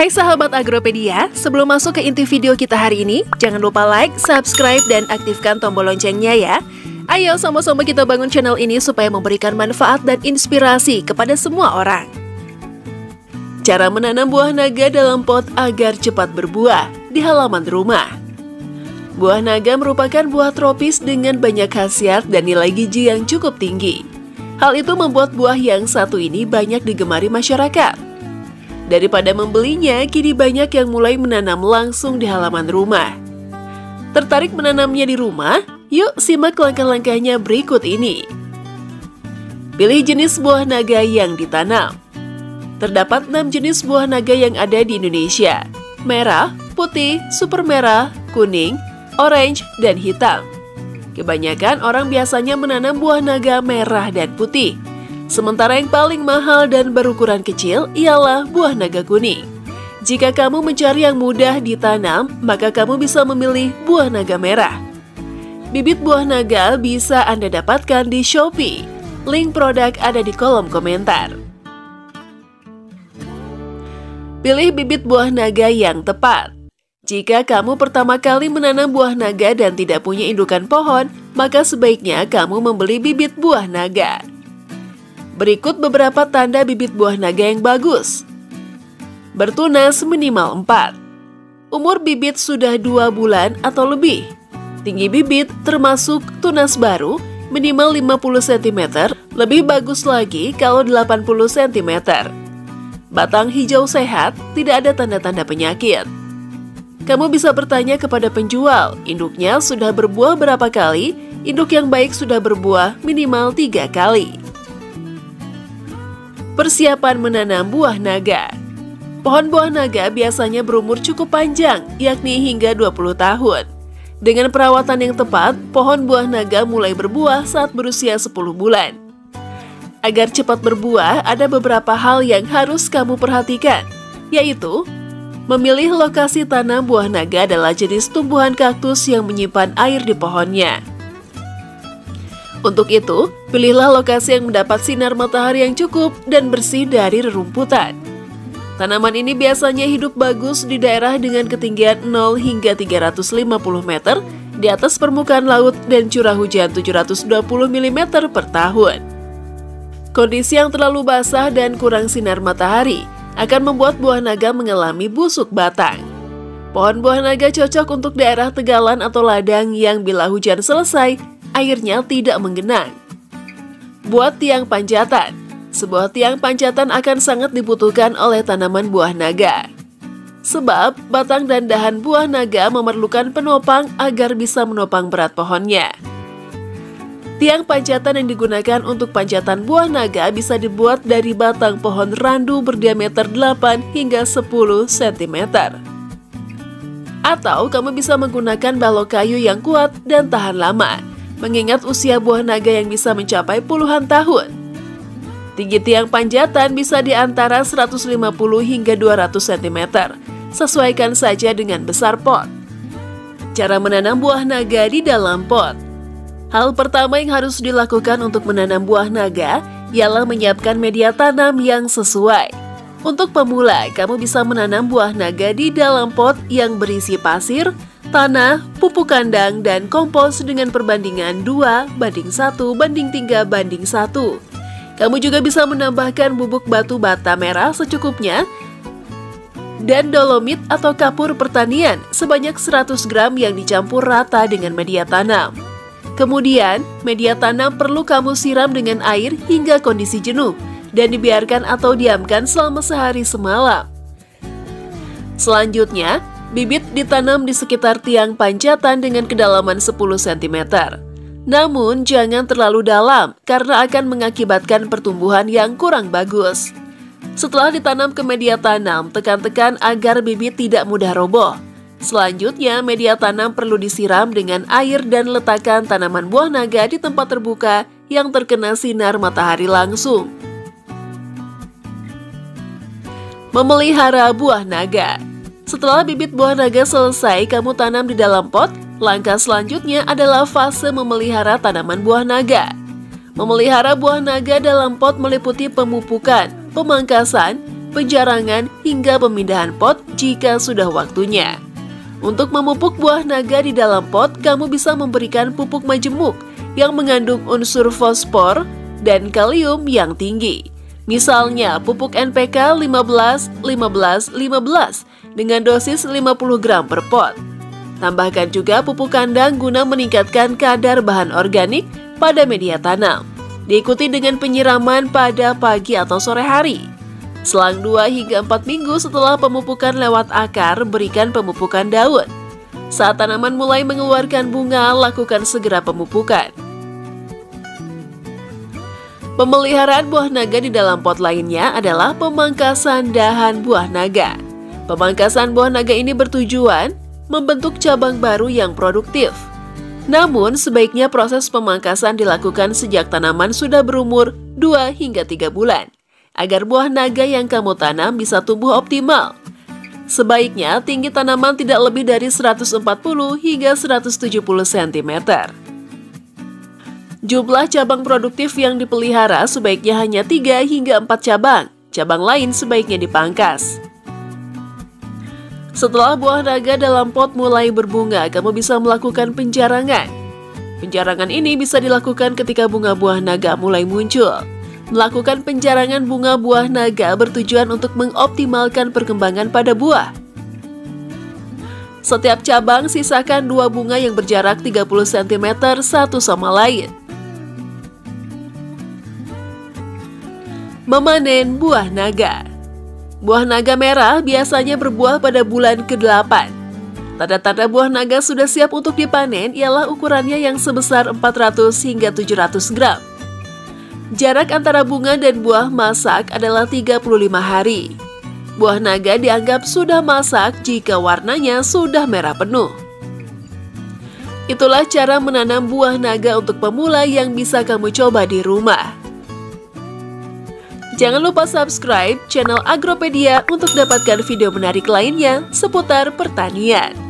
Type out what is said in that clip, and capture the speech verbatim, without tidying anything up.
Hai sahabat Agropedia, sebelum masuk ke inti video kita hari ini, jangan lupa like, subscribe, dan aktifkan tombol loncengnya ya. Ayo sama-sama kita bangun channel ini supaya memberikan manfaat dan inspirasi kepada semua orang. Cara menanam buah naga dalam pot agar cepat berbuah di halaman rumah. Buah naga merupakan buah tropis dengan banyak khasiat dan nilai gizi yang cukup tinggi. Hal itu membuat buah yang satu ini banyak digemari masyarakat. Daripada membelinya, kini banyak yang mulai menanam langsung di halaman rumah. Tertarik menanamnya di rumah? Yuk simak langkah-langkahnya berikut ini. Pilih jenis buah naga yang ditanam. Terdapat enam jenis buah naga yang ada di Indonesia: merah, putih, super merah, kuning, orange, dan hitam. Kebanyakan orang biasanya menanam buah naga merah dan putih. Sementara yang paling mahal dan berukuran kecil ialah buah naga kuning. Jika kamu mencari yang mudah ditanam, maka kamu bisa memilih buah naga merah. Bibit buah naga bisa Anda dapatkan di Shopee. Link produk ada di kolom komentar. Pilih bibit buah naga yang tepat. Jika kamu pertama kali menanam buah naga dan tidak punya indukan pohon, maka sebaiknya kamu membeli bibit buah naga. Berikut beberapa tanda bibit buah naga yang bagus. Bertunas minimal empat. Umur bibit sudah dua bulan atau lebih. Tinggi bibit termasuk tunas baru minimal lima puluh sentimeter, lebih bagus lagi kalau delapan puluh sentimeter. Batang hijau sehat, tidak ada tanda-tanda penyakit. Kamu bisa bertanya kepada penjual, induknya sudah berbuah berapa kali? Induk yang baik sudah berbuah minimal tiga kali. Persiapan menanam buah naga. Pohon buah naga biasanya berumur cukup panjang, yakni hingga dua puluh tahun. Dengan perawatan yang tepat, pohon buah naga mulai berbuah saat berusia sepuluh bulan. Agar cepat berbuah, ada beberapa hal yang harus kamu perhatikan, yaitu memilih lokasi tanam. Buah naga adalah jenis tumbuhan kaktus yang menyimpan air di pohonnya. Untuk itu, pilihlah lokasi yang mendapat sinar matahari yang cukup dan bersih dari rerumputan. Tanaman ini biasanya hidup bagus di daerah dengan ketinggian nol hingga tiga ratus lima puluh meter di atas permukaan laut dan curah hujan tujuh ratus dua puluh milimeter per tahun. Kondisi yang terlalu basah dan kurang sinar matahari akan membuat buah naga mengalami busuk batang. Pohon buah naga cocok untuk daerah tegalan atau ladang yang bila hujan selesai, airnya tidak menggenang. Buat tiang panjatan. Sebuah tiang panjatan akan sangat dibutuhkan oleh tanaman buah naga. Sebab batang dan dahan buah naga memerlukan penopang agar bisa menopang berat pohonnya. Tiang panjatan yang digunakan untuk panjatan buah naga bisa dibuat dari batang pohon randu berdiameter delapan hingga sepuluh sentimeter. Atau kamu bisa menggunakan balok kayu yang kuat dan tahan lama, mengingat usia buah naga yang bisa mencapai puluhan tahun. Tinggi tiang panjatan bisa di antara seratus lima puluh hingga dua ratus sentimeter, sesuaikan saja dengan besar pot. Cara menanam buah naga di dalam pot. Hal pertama yang harus dilakukan untuk menanam buah naga ialah menyiapkan media tanam yang sesuai. Untuk pemula, kamu bisa menanam buah naga di dalam pot yang berisi pasir, tanah, pupuk kandang, dan kompos dengan perbandingan dua banding satu banding tiga banding satu. Kamu juga bisa menambahkan bubuk batu bata merah secukupnya dan dolomit atau kapur pertanian sebanyak seratus gram yang dicampur rata dengan media tanam. Kemudian, media tanam perlu kamu siram dengan air hingga kondisi jenuh dan dibiarkan atau diamkan selama sehari semalam. Selanjutnya, bibit ditanam di sekitar tiang panjatan dengan kedalaman sepuluh sentimeter. Namun, jangan terlalu dalam karena akan mengakibatkan pertumbuhan yang kurang bagus. Setelah ditanam ke media tanam, tekan-tekan agar bibit tidak mudah roboh. Selanjutnya, media tanam perlu disiram dengan air dan letakkan tanaman buah naga di tempat terbuka yang terkena sinar matahari langsung. Memelihara buah naga. Setelah bibit buah naga selesai kamu tanam di dalam pot, langkah selanjutnya adalah fase memelihara tanaman buah naga. Memelihara buah naga dalam pot meliputi pemupukan, pemangkasan, penjarangan, hingga pemindahan pot jika sudah waktunya. Untuk memupuk buah naga di dalam pot, kamu bisa memberikan pupuk majemuk yang mengandung unsur fosfor dan kalium yang tinggi. Misalnya pupuk N P K lima belas lima belas lima belas dengan dosis lima puluh gram per pot. Tambahkan juga pupuk kandang guna meningkatkan kadar bahan organik pada media tanam. Diikuti dengan penyiraman pada pagi atau sore hari. Selang dua hingga empat minggu setelah pemupukan lewat akar, berikan pemupukan daun. Saat tanaman mulai mengeluarkan bunga, lakukan segera pemupukan. Pemeliharaan buah naga di dalam pot lainnya adalah pemangkasan dahan buah naga. Pemangkasan buah naga ini bertujuan membentuk cabang baru yang produktif. Namun, sebaiknya proses pemangkasan dilakukan sejak tanaman sudah berumur dua hingga tiga bulan. Agar buah naga yang kamu tanam bisa tumbuh optimal. Sebaiknya tinggi tanaman tidak lebih dari seratus empat puluh hingga seratus tujuh puluh sentimeter. Jumlah cabang produktif yang dipelihara sebaiknya hanya tiga hingga empat cabang. Cabang lain sebaiknya dipangkas. Setelah buah naga dalam pot mulai berbunga, kamu bisa melakukan penjarangan. Penjarangan ini bisa dilakukan ketika bunga buah naga mulai muncul. Melakukan penjarangan bunga buah naga bertujuan untuk mengoptimalkan perkembangan pada buah. Setiap cabang sisakan dua bunga yang berjarak tiga puluh sentimeter satu sama lain. Memanen buah naga. Buah naga merah biasanya berbuah pada bulan kedelapan. Tanda-tanda buah naga sudah siap untuk dipanen ialah ukurannya yang sebesar empat ratus hingga tujuh ratus gram. Jarak antara bunga dan buah masak adalah tiga puluh lima hari. Buah naga dianggap sudah masak jika warnanya sudah merah penuh. Itulah cara menanam buah naga untuk pemula yang bisa kamu coba di rumah. Jangan lupa subscribe channel Agropedia untuk dapatkan video menarik lainnya seputar pertanian.